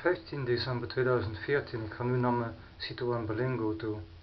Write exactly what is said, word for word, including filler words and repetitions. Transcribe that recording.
vijftien december tweeduizend veertien. Ik ga nu naar mijn Citroën Berlingo toe.